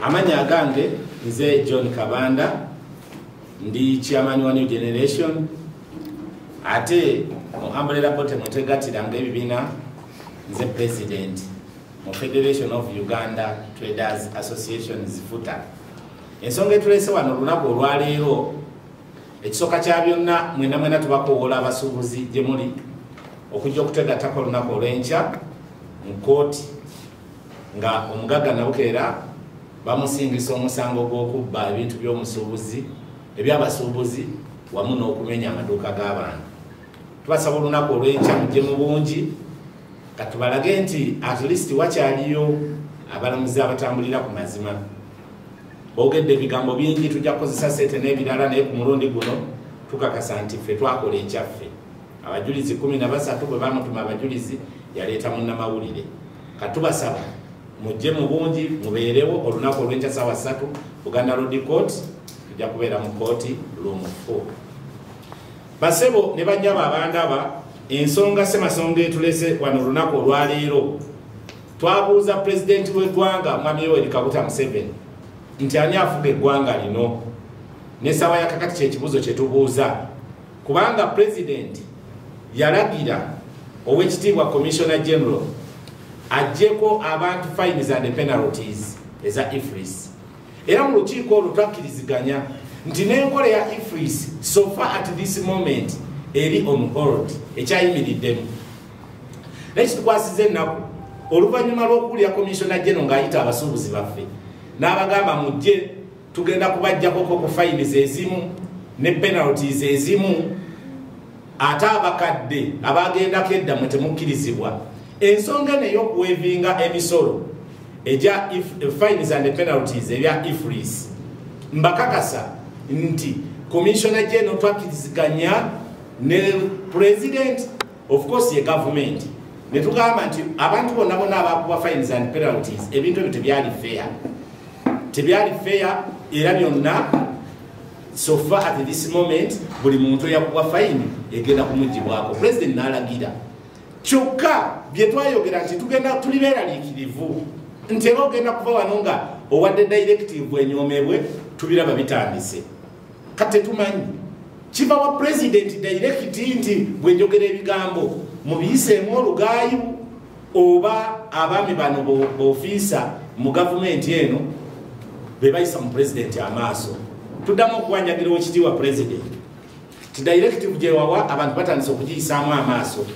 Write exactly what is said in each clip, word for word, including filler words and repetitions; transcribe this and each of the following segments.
Amanya agange nze John Kabanda ndi chairman wa New Generation ate mu umbrella bote mutegatiranga ebibina nze president mu Federation of Uganda Traders Association zifuta ensonga etulese wano lunaku olwaleero ekisoka kya byonna mwena mwena tubakowola abasuubuzi gye muli okujja okutegatako olunaku olw'enkya mu kooti nga omugaga Nabukeera bamusingisa omusango gw'okubba ebintu by'omusuubuzi ebyabasuubuzi wamu n'okumenya amaduuka g'abantu. Tubasaba olunaku olw'enkya mujje mu bungi katubalage nti at least wakyaliyo abalamuzi abatambulira ku mazima. Boogedde ebigambo bingi tujja kukozesa sente n'ebirala naye ku mulundi guno tukakasa nti ffe twakola ekyaffe. Abajulizi kumi na basatu bwe bamutuma abajulizi yaleeta munnamawulire. Katubasaba mujje mu bungi mubeerewo olunaku olw'enkya ssaawa ssatu Buganda Road Court tujja kubeera mu kooti room four. Basebo ne banyaba abandaba ensonga semasonga etulese wano olunaku olwaleero twabuuza pulezidenti w'eggwanga Mwami Yoweri Kaguta Museven nti ani afuga eggwanga lino n'essaawa ya kakati ky'ekibuuzo kye tubuuza kubanga pulezidenti yalagira ow'ekitiibwa Commissioner General ajjeko abantu fines and penalties eza I F R I S. Era mu lukiiko olwo twakkiriziganya nti n'enkola ya I F R I S so far at this moment eri on hold ekyayimiriddemu. Nekitukwasiza ennaku oluvannyuma lw'okuwulira Commissioner General ng'ayita abasuubuzi baffe n'abagamba mujje tugenda kubajjakoko ku fines ezimu ne penalties ezimu ate abakadde abagendako edda mwe temukkirizibwa. Ensonga eno ey'okuweevinga emisolo eja fines and penalties ebya I F R I S mbakakasa nti Commissioner General twakkiriziganya ne President of course ye government ne tugamba nti abantu bonna bonna abakuba fines and penalties ebintu ebyo tebyali fair tebyali fair era byonna so far at this moment buli muntu yakuba fine egenda kumugibwako. President n'alagira kyokka bye twayogera nti tugenda tulibeeraliikirivu nti era ogenda kuva wano nga owadde directive enyoomebwe tubiraba bitandise. Kati tetumanyi kiva wa president direct nti bwe njogera ebigambo mubiyiseemu olugaayu oba abaami bano b'ofiisa mu gavumenti eno be bayisa mu president amaaso. Tuddamu okuwanjagira ekitiibwa president ti directive gye wawa abantu batandise okugiyisaamu amaaso.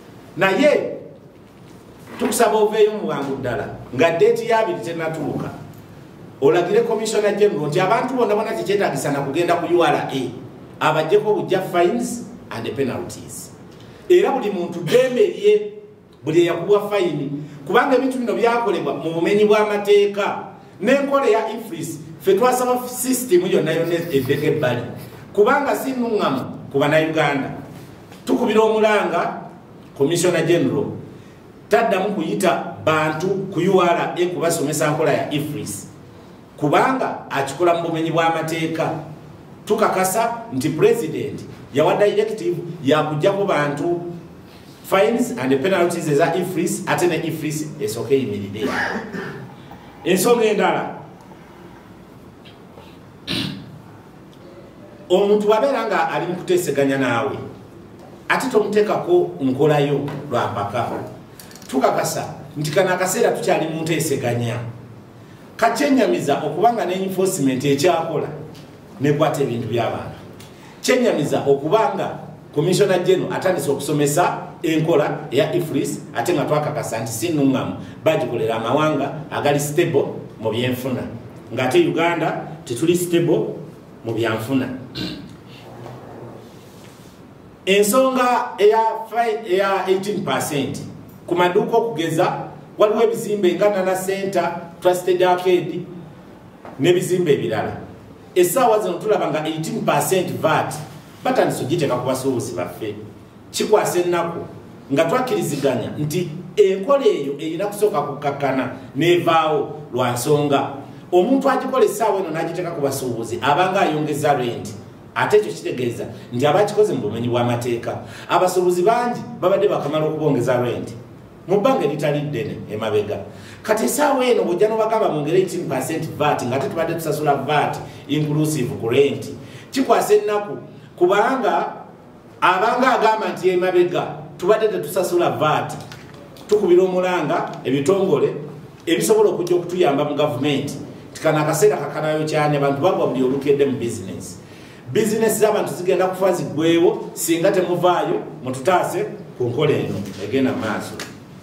Naye tukusaba oveeyo mu bwangu ddala nga deeti y'abiri tennatuuka olagire Commissioner General nti abantu bonna bonna tekyetaagisa na kugenda ku U R A abajjeko bujja fines and penalties. Era buli muntu ddembe lye buli eyakubwa fayini kubanga ebintu bino byakolebwa mu bumenyi bw'amateeka n'enkola ya I F R I S. Ffe twasaba system yonna yonna eddeko ebbali kubanga si nnuŋŋamu ku bannayuganda. Tukubira omulanga Commissioner General taddamu kuyita bantu ku U R A kubasomesa nkola ya I F R I S kubanga akikola mu bumenyi bw'amateeka. Tukakasa nti president yawa directive yakujjako bantu fines and penalties eza I F R I S ate ne I F R I S esooke eyimiridde. Ensonga endala omuntu wabeera nga ali mu kuteeseganya naawe ate tomuteekako nkolayo lwa mpaka. Tukakasa nti kano akaseera tukyali mu nteeseganya. Kakyenyamiza okubanga ne enforcement ekyakola nekwata ebintu by'abantu. Kyenyamiza okubanga Commissioner General atandise okusomesa enkola eya I F R I S ate nga twakakasa nti si nnuŋŋamu bagikolera amawanga agali stable mu byenfuna ng'ate Uganda tetuli stable mu byanfuna. Ensonga eya eighteen percent ku maduuka okugeza waliwo ebizimbe nga Nana Center, Trusted Arcade n'ebizimbe ebirala. Essaawa zino tulaba nga eighteen percent V A T batandise ogiteeka ku basuubuzi baffe. Kikwasa ennaku nga twakkiriziganya nti enkola eyo erina kusooka kukakkana n'evaawo lwa nsonga omuntu agikola essaawa eno n'agiteeka ku basuubuzi abanga ayongeza rent. Ate ekyo kitegeeza nti abakikoze mu bumenyi bw'amateeka abasuubuzi bangi babadde bakamala okubongeza rent mu bbanga eritali ddene emabega. kati sawa eno bojja nobagamba mwongere eighteen percent V A T nga tetubadde tusasula V A T inclusive ku rent kikwasa ennaku kubanga abanga agamba nti emabega tubadde tetusasula V A T tukubira omulanga ebitongole ebisobola okujja okutuyamba mu gavumenti tikana akaseera kakanayo cyane abantu bagwa buli olukedde mu business business z'abantu zigenda kufa zigwewo singa temuvaayo mututaase ku nkola eno egenda maaso.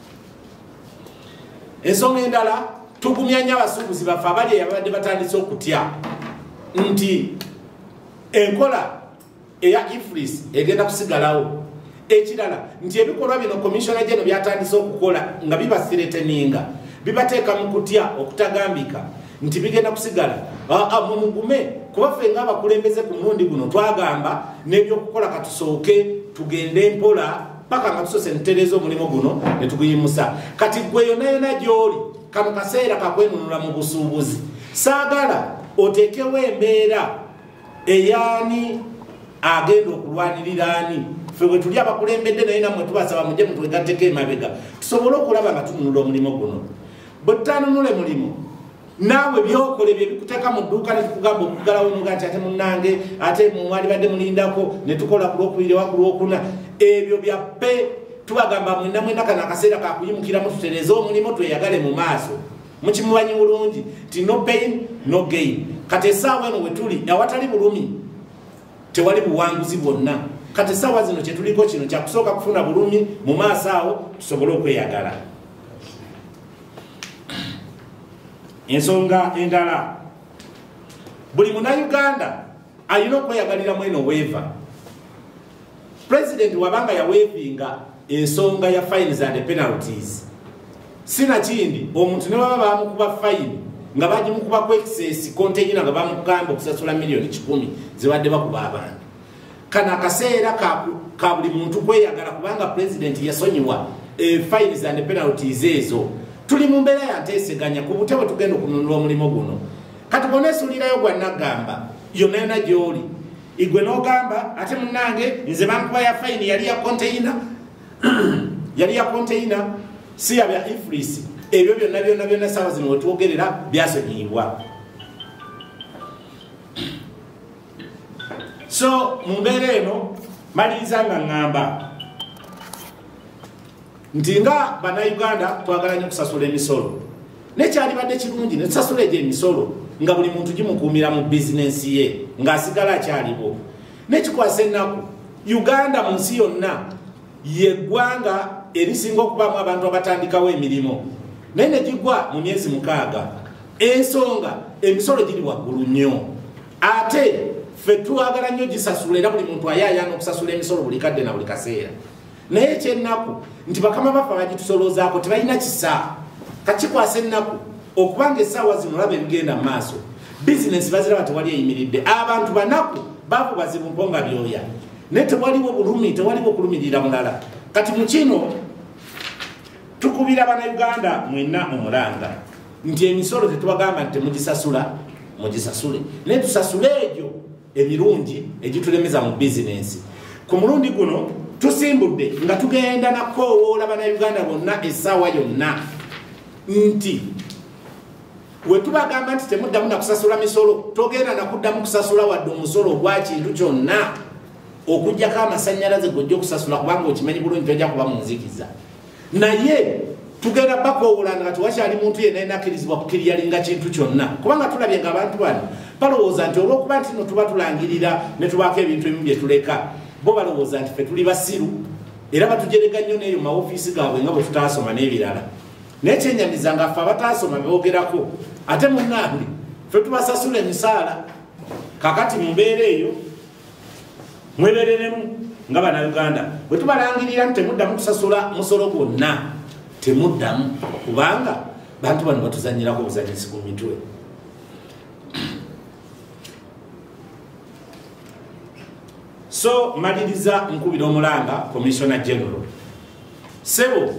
Ensonga endala tugumya nnyo abasuubuzi baffe abali abadde batandise okutya nti enkola eya I F R I S egenda kusigalawo. Ekirala nti ebikolwa bino komishona gye no byatandise okukola nga bibasireteninga bibateeka mu kutya okutagambika nti bigenda kusigala mumugume kuba ffe nga abakulembeze ku mulundi guno twagamba n'ebyokukola katusooke tugende mpola paka nga tusose ntereeza omulimu guno ne tuguyimusa. Kati gwe yonna yonna gy'oli kano kaseera kakwenunula mu busuubuzi saagala oteekewo embeera eyaani agenda okulwanirira ani ffe bwe tuli abakulembedde naye nammwe tubasaba mujje mutwegatteko emabega tusobole okulaba nga tununula omulimu guno. Bwe tutanunule mulimu naawe byokole bye bikuteeka mu dduuka ne tukugamba okugalawo nuga nti ate munnange ate mwali badde mulindako ne tukola ku lwokubiri oba ku lwokuna ebyo byappe tubagamba mwenna mwenna kana akaseera kakuyimukiramu tutereeze omulimu tweyagale mu maaso mukimubanyi bulungi nti no pain no gain. Kati essaawa eno we tuli awatali bulumi tewali buwanguzi bwonna. Kati essaawa zino kye tuliko kino kyakusooka kufuna bulumi mu maaso awo tusobole okweyagala. Ensonga endala buli munnayuganda alina okweyagalira mweno weeva. President wabanga yaweevinga ensonga ya fines and penalties sina kindi omuntu ne baba bamukuba fine nga bagimukuba ku excess container nga bamugamba okusasula miliyoni kikumi zibadde bakuba abantu. Kana akaseera ka buli muntu kweyagala kubanga president yasonyiwa e fines and penalties ezo. Tuli mu mbeera ya nteeseganya ku butebe tugenda okununula omulimu guno. Kati boneesuulirayo gwa nagamba yonna yonna gy'oli igwe n'ogamba ate munnange nze bankuba ya fayini yali ya container yali ya container si ya bya I F R I S. Ebyo byonna byonna byonna saawa zino wetwogerera byasonyiyibwa. So mu mbeera eno maliriza nga ngamba nti nga bannayuganda twagala nnyo kusasula emisolo nekyalibadde kirungi ne tusasula egyo emisolo nga buli muntu gimukuumira mu bizinensi ye ng'asigala akyaliwo. Nekikwasa ennaku Uganda mu nsi yonna yeggwanga erisinga okubaamu abantu abatandikawo emirimu naye ne gigwa mu myezi mukaaga. Ensonga emisolo giri waggulu nnyo ate ffe twagala nnyo gisasula era buli muntu ayaayaana okusasula emisolo buli kadde na buli kaseera. Naye ekyennaku nti bakama baffe bagitusoloozaako tebalina kisa. Kakikwasa ennaku okubanga essaawa zino olaba ebigenda mu maaso bizinensi baziraba tewali eyimiridde. Abantu banaku baavu bazibu mponga byoya naye tewaliwo bulumi tewaliwo okulumirira mulala. Kati mu kino tukubira bannayuganda mwenna omulanga nti emisolo tetubagamba nti temugisasula mugisasule naye tusasule egyo emirungi egitulemeza mu bizinensi. Ku mulundi guno tusimbudde nga tugenda nakoowoola bannayuganda bonna essaawa yonna nti we tubagamba nti temuddamu nakusasula misolo togenda nakuddamu kusasula wadde omusolo ogwa kintu kyonna okugjako amasannyalaze gojja okusasula kubanga okimanyi bulungi tojja kuba munzikiza. Naye tugenda bakoowolanga nga tewakyali muntu yenna enakkirizibwa kukiryalinga kintu kyonna kubanga tulabye nga abantu bano balowooza nti olwokuba nti no tuba tulangirira ne tubaako ebintu ebimu bye tuleka bo balowooza nti ffe tuli basiru era batujerega nnyo n'eyo maofiisi gaabwe nga bwe tutaasoma n'ebirala. Naye kyenyamiza nga ffe abataasoma boogerako ate munnange ffe tubasasula emisaala. Kakati mu mbeera eyo mwebereremu nga bannayuganda bwe tubalangirira nti temuddamu kusasula musolo gwonna temuddamu kubanga bantu bano batuzanyirako obuzanyisi ku mitwe. So maliriza nkubira omulanga Commissioner General sebo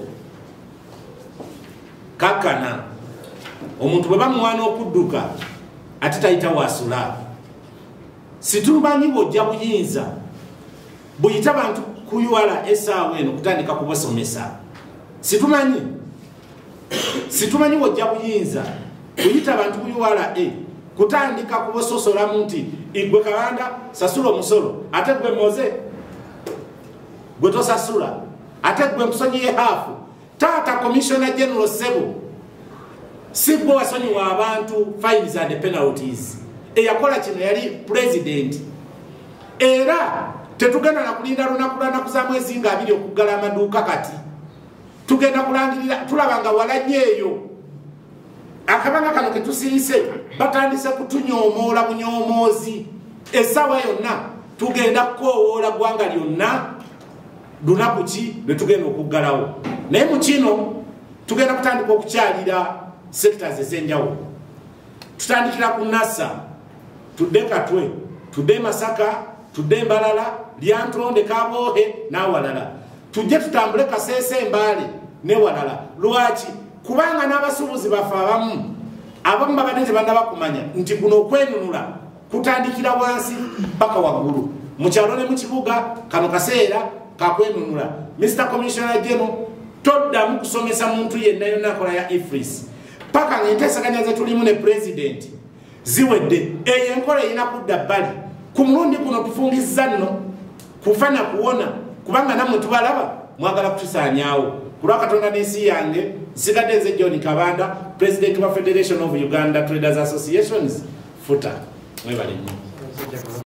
kakana omuntu bwe bamuwaana okudduka ate tayita wasula situmanyi bwojja buyinza buyita bantu kuyuwala essaawa eno kutandika kubasomesa situmanyi situmanyi wojja buyinza kuyita abantu ku U R A kutandika kubososola nti igwe Kabanda sasula omusolo ate gwe Moze gwe tosasula ate gwe mpsonyiye hafu Tata Commissioner General Sebo sibwo wasonyiwa abantu fines and penalties eyakola kino yali president era tetugenda na kulinda lunakulana kuza mwezi nga abiri okugala amaduuka kati tugenda kulangirira tulabanga walanyeeyo akabanga kano ketusirise batandise kutunyomoola bunyomoozi esawa yonna tugenda kukowoola gwanga lyonna lunaku ki lwe tugenda okuggalawo naye mu kino tugenda kutandika okukyalira sectors ez'enjawulo tutandikira ku Nasa tudde Katwe tudde Masaka tudde Mbalala Lyantonde Kaboohe n'awalala tujje tutambule Kasese Mbale ne walala lwaki kubanga n'abasuubuzi bafe abamu abamu babadde tebannaba kumanya nti kuno okwenunula kutandikira wansi mpaka waggulu mu kyalo ne mu kibuga kano kaseera kakwenunula. Mister Commissioner General toddamu kusomesa muntu yenna yonna akola ya ifris paka ng'enteesaganya ze tulimu ne president ziwedde eyo enkola erina kudda bbali ku mulundi guno tufungizza nno kufana kuwona kubanga nammwe tubalaba mwagala kutusaanyaawo kulwa Katonda n'ensi yange nsigadde nze John Kabanda president wa Federation of Uganda Traders Associations futa mwebale nnyo.